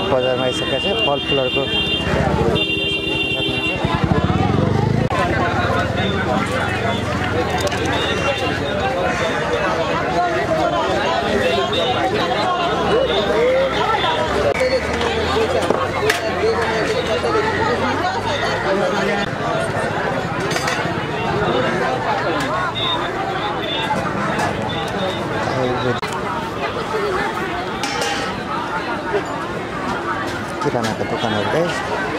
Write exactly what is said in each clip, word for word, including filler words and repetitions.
बजारमा आइसकेको छ फलफुलहरुको किरानाको दोकानहरु गाइस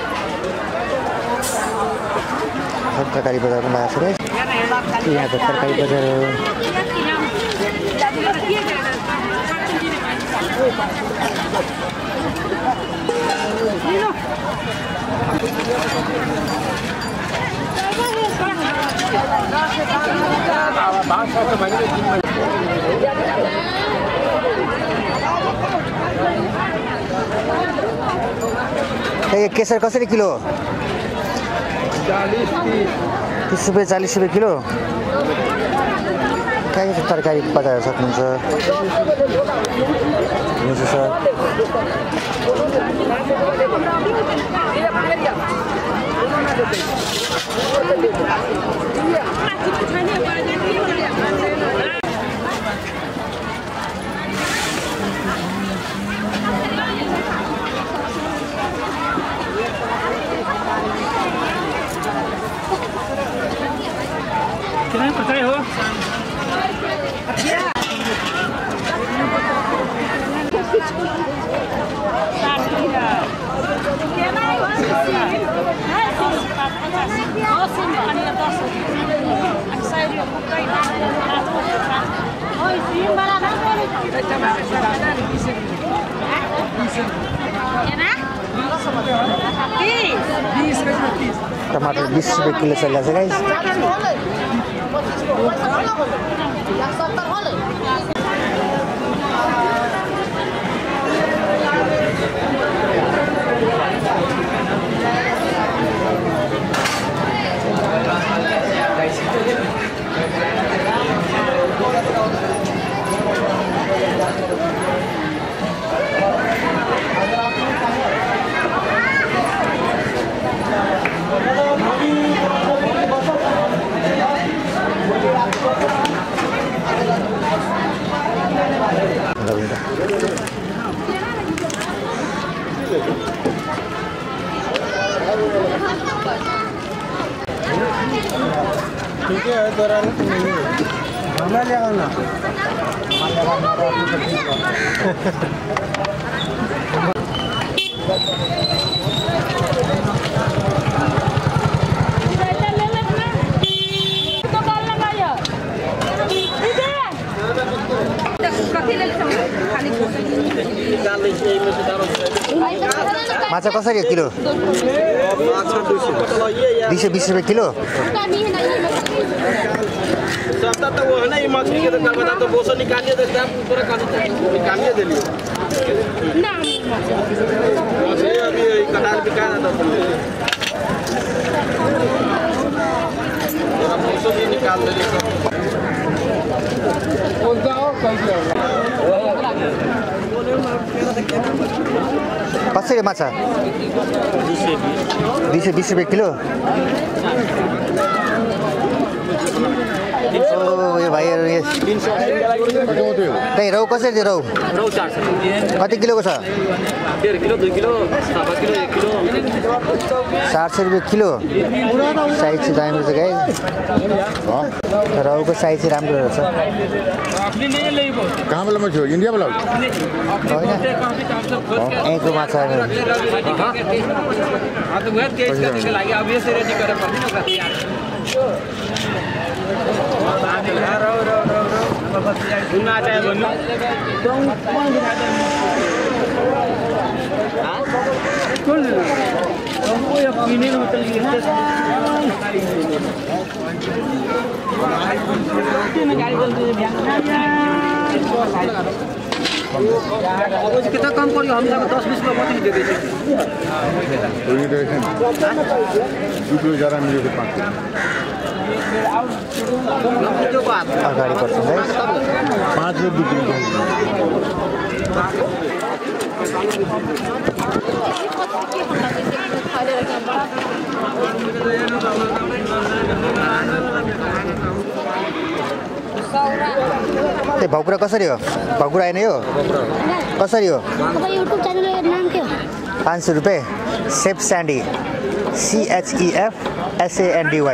तरकारी बजारमा लागेको छ गाइस यहाँको तरकारी बजार हो ए केसर कसरी किलो चालीस तीस रुपैयाँ चालीस रुपैयाँ किलो कहाँ छ तरकारी बजार सक्नुहुन्छ हुन्छ सर कितना पता हो टमाटर बीस रुपये किलो चल रहा है गाइस ठीक है दौरान हमें ले आना माछा कसरी किलो दुई सौ बीस रुपये किलो सबटा तो वो है ना ये मछली के तो क्या बता तो बोसो निकालिए तो दाम पूरा काट निकालिए दे लियो ना मछली अभी कटाल बिका रहा था जरा बोसो भी निकाल दे लियो कौन सा हो कैसे कसरी माछा दुई सौ बीस रुपये किलो यो भाइहरु त्यही रौ कसरी थियो रौ रौ चार सौ कति किलोको छ डेढ़ किलो दुई किलो सवा किलो एक किलो चार सौ रुपियाँ किलो साइज चाहिँ दामी रहेछ गाइस रौको साइज चाहिँ राम्रो रहेछ कहाँबाट मछ्यो इन्डियाबाट होइन यहीँको माछा कितना कम करियो हम दस बीस रुपये मछली दे दीजिए ज्यादा मिलेको पाँच अगाडि पर्छ पाँच रुपियाँ त्यही भाउकुरा कसरी हो भाउकुरा होइन यो कसरी हो युट्युब च्यानलको नाम के हो पाँच सौ रुपियाँ chef Sandy C H E F S A N D Y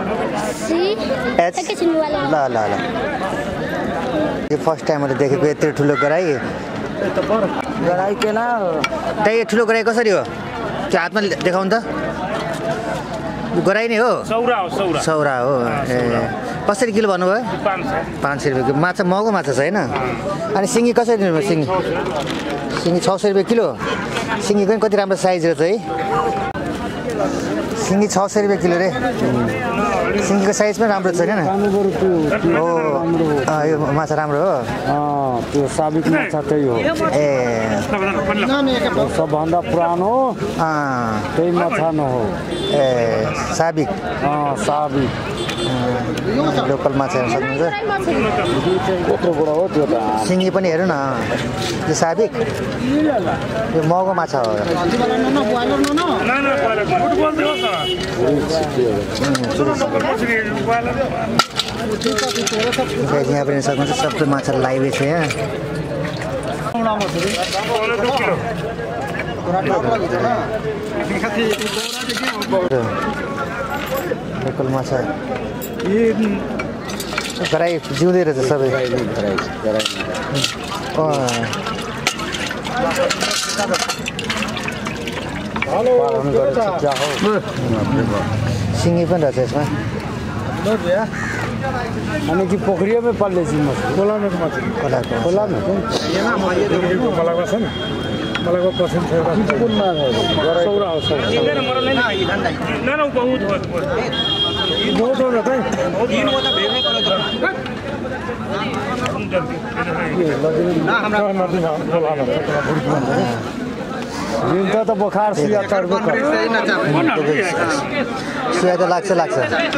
H ल ल ल यो फर्स्ट टाइम मैले देखेको यत्रो ठुलो गराई गराई के ना त्यही ठुलो गराई कसरी हो त्यो हातमा देखाउनु त गराई नै हो सौरा हो सौरा सौरा हो ए कसरी किलो भन्नुभयो पाँच सय रुपियाँ माछा महँगो माछा छ होइन अनि सिङ्गी कसरी दिनुभयो सिङ्गी सिङ्गी छ सय रुपियाँ किलो सिङ्गी पनि कति राम्रो साइज रहेछ है सिङ्गी छ सय रुपियाँ किलो रे सिङ्गीको साइज पनि राम्रो छ होइन हो यो माछा राम्रो हो त्यो साबिक माछा त्यही हो ए सबभन्दा पुरानो त्यही माछा न हो ए साबिक साबिक लोकल माछा हेर्न सक्नुहुन्छ कत्रो बडा हो त्यो त सिङ्गी पनि हेर्नु न यो साबिक यो महँगो माछा हो यहाँ पनि सक्नुहुन्छ सबै माछा लाइभै छ यहाँ लोकल माछा गराई जिउँदै रहेछ सबै सिङ्गी पनि रहेछ यसमा अनि कि पोखरियामै पाल्दैछु म खोलामा माछा खोलाको खोलामा खोलाको छ नि खोलाको पसन्द छ कुन माछा सौरा हो सौरा ना ना बहुत बहुत बहुत हो त जिन्ता त बुखार सुया चढ्दै सुया त लाग्छ लाग्छ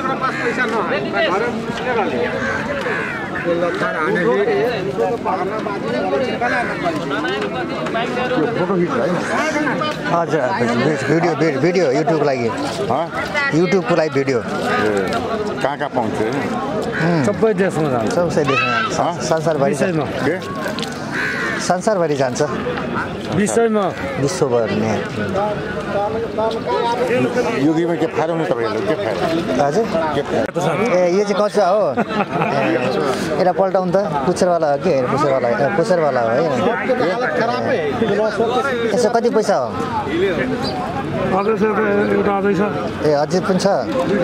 हजुर भिडियो भिडियो युट्युबको लागि युट्युबको लागि भिडियो कहाँ कहाँ पाउँछ सबै देशमा जान्छ सबै देशमा संसारभरि संसारभरि जान्छ विषयमा विश्वभर नै युगीमा के फाइदा हुने तपाईँहरूले के फाइदा हजुर ए यो चाहिँ कच्चा हो यसलाई पल्टाउनु त पुच्छरवाला हो कि पुच्छरवाला पुच्छरवाला हो है यसो कति पैसा हो ए अझै पनि छ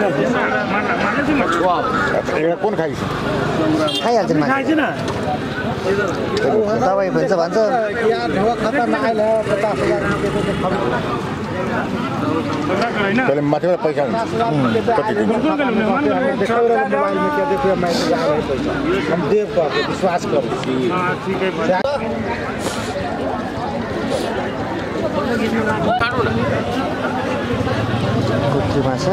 कुन खाइन्छ खाइहाल्छ मान्छे दबाई भन्छ भन्छ पहिले माथिबाट पैसा हुन्छ कति दिन्छ विश्वास गर्छु कुकुर माछा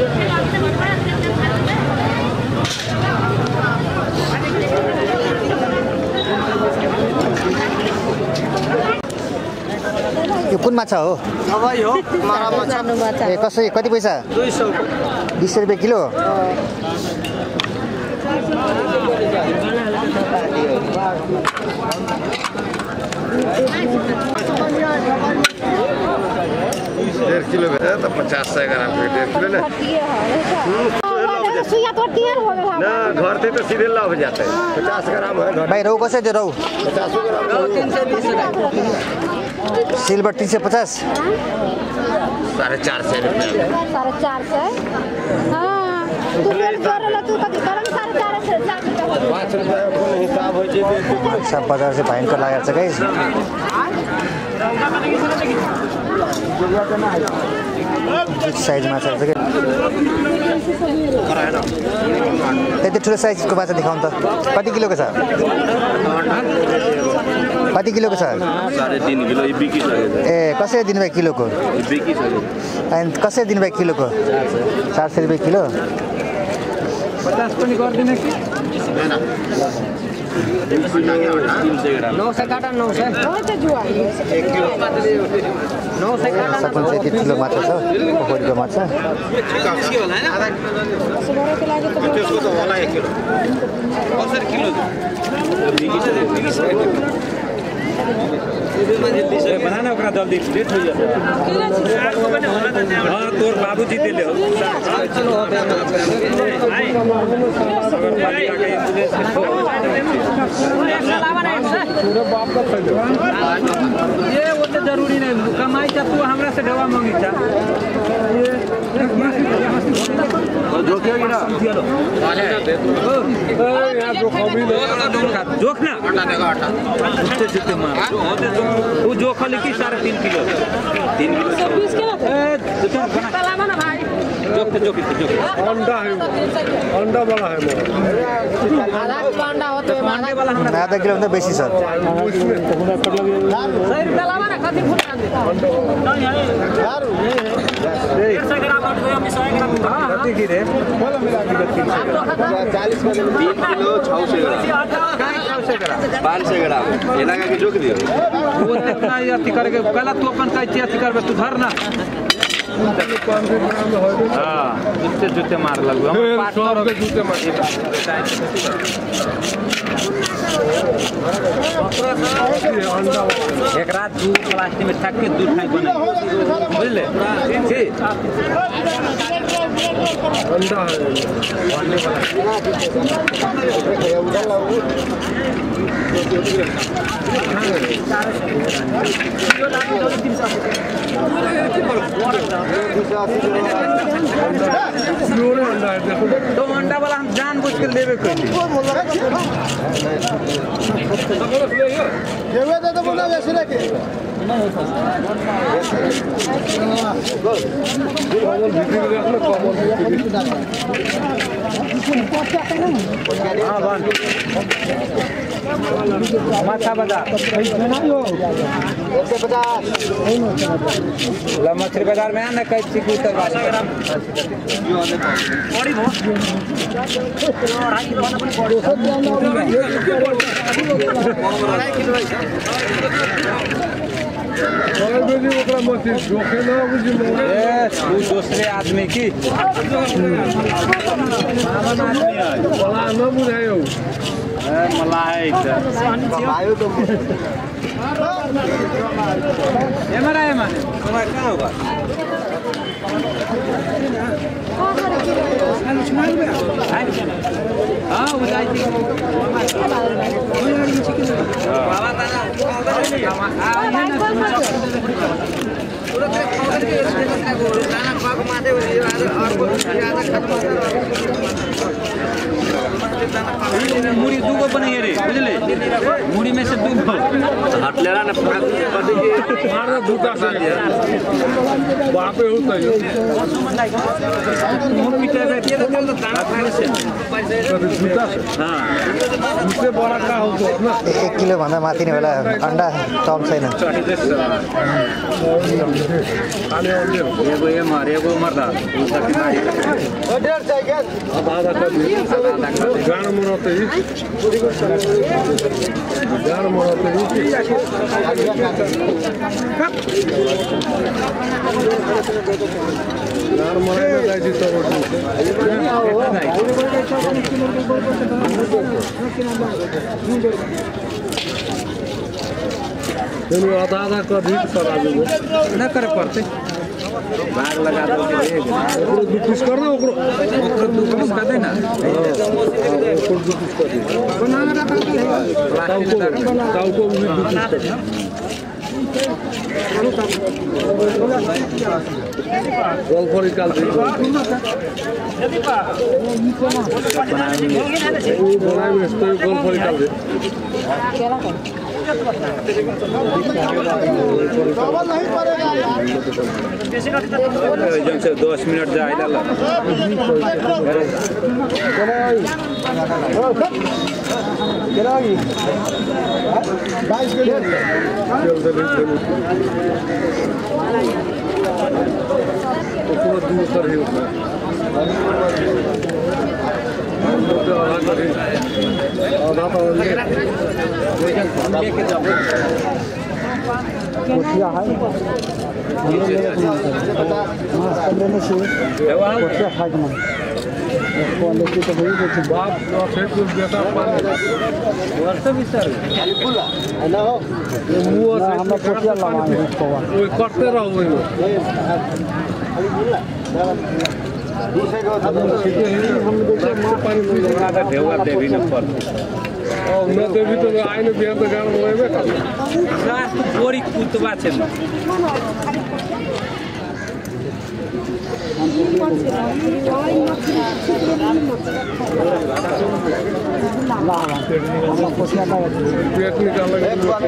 यो कुन माछा हो ए कसरी कति पैसा दुई सौ बिस रुपियाँ किलो डेढ़ किलो भेटे तो पचास सौ ग्राम डेढ़ किलो ना घर थे तो सीधे लाभ जाते हैं पचास ग्राम है भाइ रहु कसरी दियो रहु सिल्भर तीन सौ पचास साढ़े चार सौ रुपये साढ़े चार सौ हाँ तू पेट जोड़ला तू कति करम साढ़े चार सौ पाँच रुपये हिसाब हो जाए सब बजार से भयंकर लागेको छ गाइस साइज माछा छ के यति ठुलो साइजको माछा देखाउनु त कति किलोको छ कति किलोको छ साढे तीन किलो बिकिसकेको ए कसरी दिनुभयो किलोको बिकिसकेको अनि कसरी दिनुभयो किलोको चार सय रुपियाँ किलो पचास पनि गरिदिने कि नौ से काटा नौ से एक किलो नौ से काटा सकुन चाहिँ यति ठुलो माछा छ पोखरीको माछा त्यसको त होला एक किलो कसरी किलो बनाना ओकरा जल्दी लेट हो जाता हाँ तोर बाबूजी दिले हो ये वो तो जरूरी नहीं कमाई चाह तू हमरा से दवा मांगी चाह जो क्या गिरा जोख ना उठते जुते मार वो जोख लिखी साढ़े तीन किलो तीन किलो जोख जोख जोख अंडा है अंडा वाला है अंडा होते वाला आधा किलो भन्दा बेसी छ तीन किलो छः सौ ग्राम पाँच सौ ग्राम ये लगा के जोक दियो वो कितना अति करके पहला तू अपन का अति करबे तू धर ना हाँ जूते जूते मार लगू हम पार्टनर के जूते मार एक रात दू प्लास्टिक में थक के दूध खाई बने बुझले ठीक अंडा है तो अंडा वाला हम जान बुझ के लेवे कोई माथा बाजार मछली बाजार में आना कई चिकू उतर दूसरे आदमी की मला है ये मरा है माने तुम्हारा क्या होगा हाँ वो जाती मुड़ी दूगो बने रे बुझले मुड़ी में से दूगो हाथ ले रहा ना मार दूटा से वहाँ पे होता है मुंह पीटे रहती है तो कल तो दाना खाने से दूटा से हाँ उससे बड़ा का होता है ना एक किलो भन्दा माथि नै होला अन्डा टम छैन खाने अंडे एगो ये मार एगो मर्दा उसका कितना अब आधा कर गान मनाते ही गान मनाते ही गान मनाने जाए तो आधा आधा कर दी सर आगे न करे पड़ते भाग लगा दो ओकरो दू पीस कर दो ओकरो ओकरो दू पीस कर देना ओकरो दू पीस कर दे ताऊ को ताऊ को भी दू पीस कर गोल फोड़ी निकाल दे वो बनाए में तो गोल फोड़ी निकाल दे जन से दस मिनट जाए ला बाईस दूर कर कोठिया है लेने से कोठिया खाए ना क्वालिटी तो वही देखो बाप सेट कुछ बेटा वर्ष भी सर हेलो ये मुंह से हम कोठिया लगाएंगे इसको वो करते रहो वही दूसरे को हम देखे मां पानी लगा दे देवा देवी न पर और न देवी तो आइने बिहान तो गाँव में में कर रात बोरी कुतवा छे पेट निकाल लगे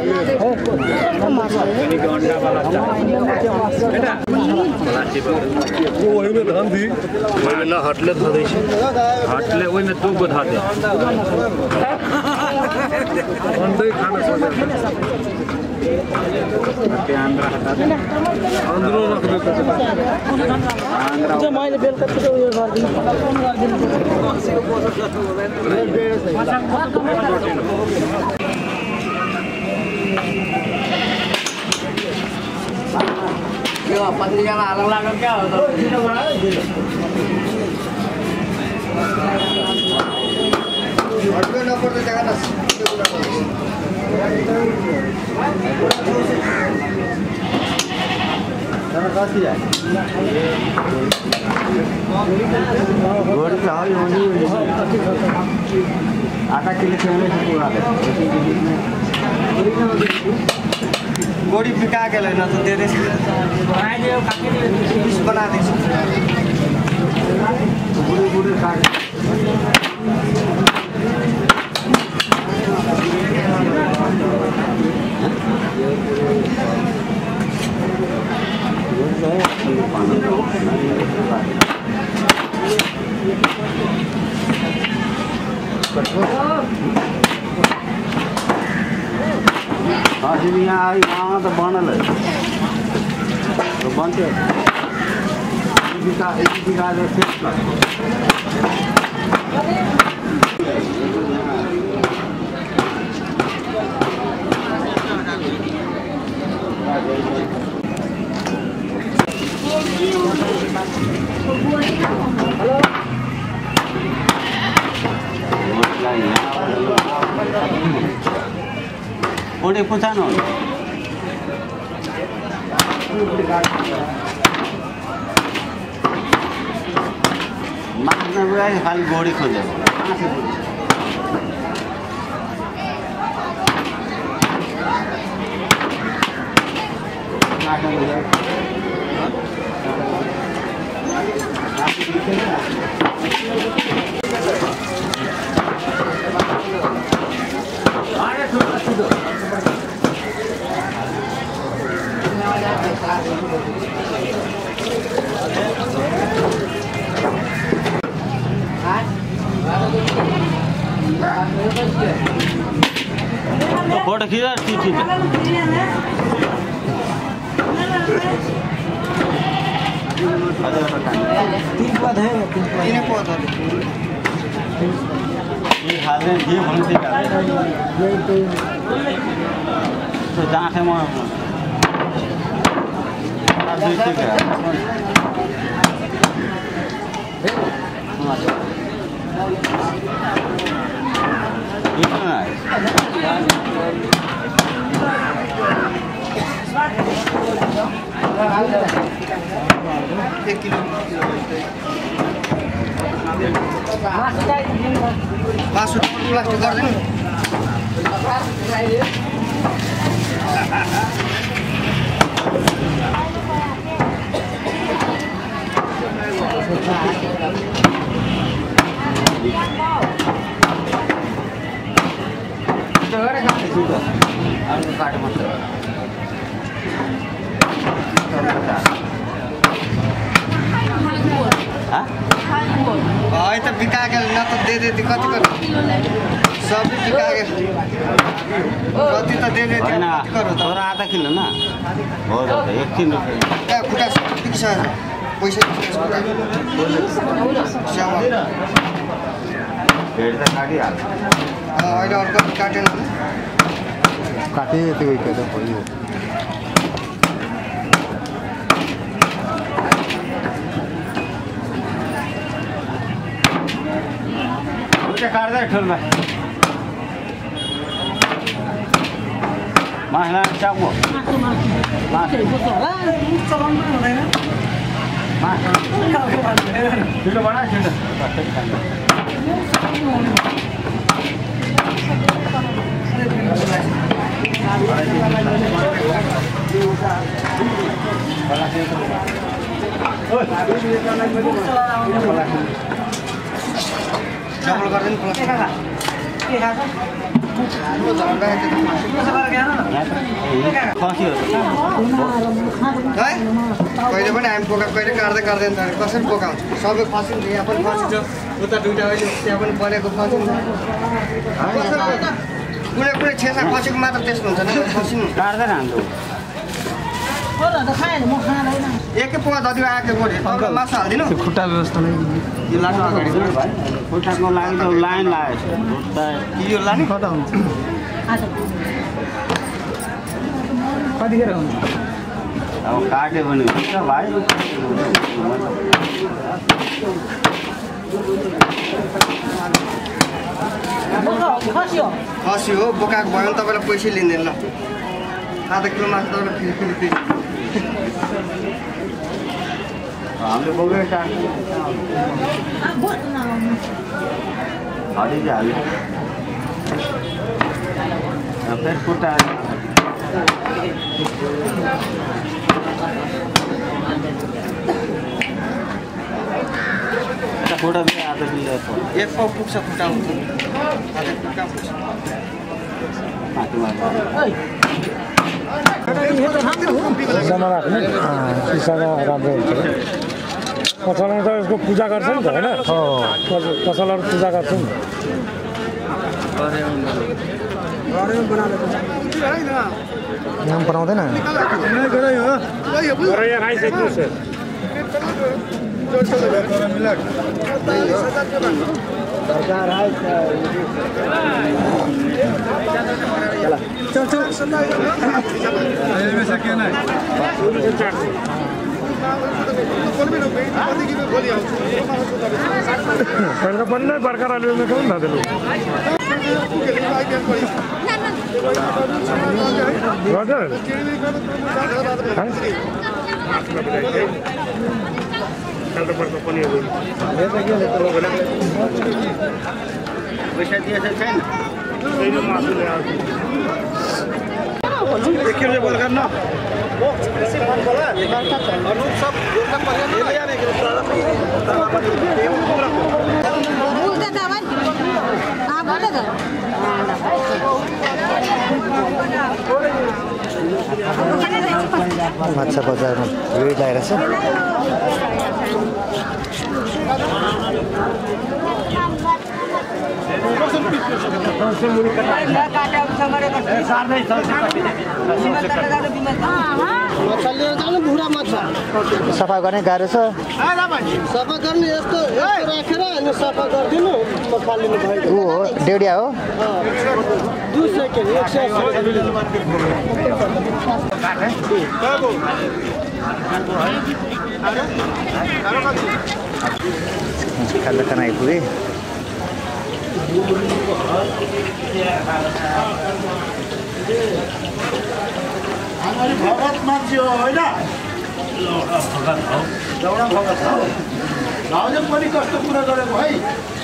अंडा वाला बेटा वही में धान दी वही में ना हटले ध दै छै हटले वही में दू गो धा दे अंडे खाना सोचे अंदर हटा दे अंदर रख दे जो माइले बेल कट के यो घर दिन यो पत्रिका में अलग अलग क्या होता है हटवे ना पड़ते जगह ना चलो काटी जाए गोड़ी का हाई होनी आटा किलो से हमें पूरा गोड़ी पिका के लेना तो दे दे बना दे काके पीस बना दे गोड़ी गोड़ी काट हाँ जी यहाँ आई वहाँ तो बनल है तो बनते बिका एक बिका जो सेट कर ओडे पुछानो माछा गए खाली गोड़ी खोजे फोटो खींचा ठीक ठीक तीन पद है तीन पद है ये हाल में ये होने से क्या तो जहाँ से मैं एक किलो पाँच प्लास्टिक कर दें काट मत हाँ तो बिका के ना तो दे दे दिक्कत कर सब बिका के कति तो दे दे दिक्कत करो थोड़ा आधा किलो ना बहुत होता है एक किलो क्या खुदा किसा पैसे भेट त काटिहाल्छ अहिले अर्को काटेन काटे त्यो के त भयो उता काट्दै ठुलमा मासला चामो मासु छिटो बना छिटो डबल गरिदिनु प्लस के खान्छ कहिले पनि हामी पोका कहिले काट्दै काट्दैन कसरी पोकाउँछ सबै फसिन्छ यहाँ पनि फसिन्छ उता दुइटा अहिले त्यहाँ पनि बनेको फसिन्छ कुनै कुनै छेसा फसेको मात्र त्यस्तो हुन्छ नि फसिनु काट्दैन हाम्रो एकै पोका जति आएको पऱ्यो तपाईँ मासु हालिदिनु खुट्टा व्यवस्था नै यो लाटो अगाडि खुट्टाको लागि त लाइन लाग्यो यो लाने कता हुन्छ कतिखेर हुन्छ अब काट्यो भने हुन्छ भाइ खसी हो बोकाएको भयो भने तपाईँलाई पैसै लिँदैन ल आधा किलो मासु तपाईँलाई फेरि फेरि फेरि हामीले बोकेर काट्छ हरि चाहिँ हाल्यो फेरि खुट्टा खुट्टा पनि आधा किलो एक पाउ पुग्छ खुट्टा हुन्छ आधा खुट्टा पुग्छ सिसामा राख्ने सिसामा राम्रो हुन्छ पसलमा त यसको पूजा गर्छ नि त होइन पसलहरू पूजा गर्छ नि नाम बनाउँदैन पहिला पनि बर्खर अलिअलि खाउँ न त्यो पैसा दिएछ छैन एक किलो बोल करना माछा बजारमा भिड लागेर छ सफा गर्ने गाह्रो छ सफा गर्ने यस्तो राखेर अनि सफा गरिदिनु फालिनु भयो ऊ हो डेडिया हो दुई सेकेन्ड एक सय खाना खाना आइपुगे भगत मान्छे हो होइन एउटा भगत हो भाउजू पनि कस्तो कुरा गरेको है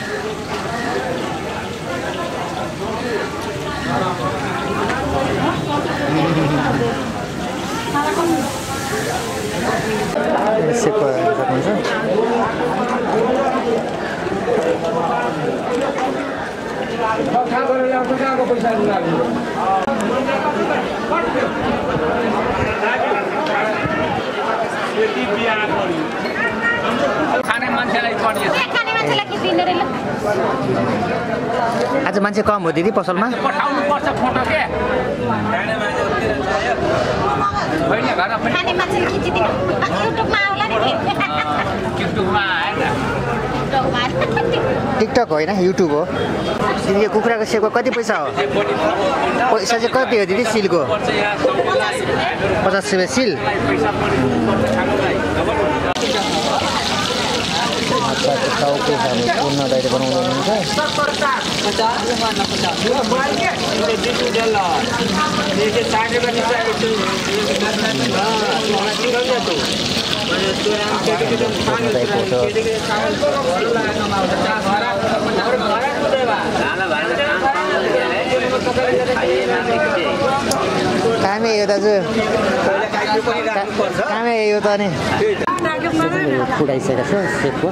सेको सक्नुहुन्छ खाने मान्छेलाई आज मान्छे कम हो दिदी पसलमा पठाउनु पर्छ फोटो के होइन घरमा पनि युट्युबमा आएन टिकटक होइन युट्युब हो दिदी यो कुखुराको सेपको कति पैसा हो पैसा चाहिँ कति हो दिदी सिलको पचास रुपियाँ सिल टाउको पूर्ण दाइले बनाउनु हुन्छ कामै यो दाजु कामै यो त नि फुटाइसकेको छ सेपको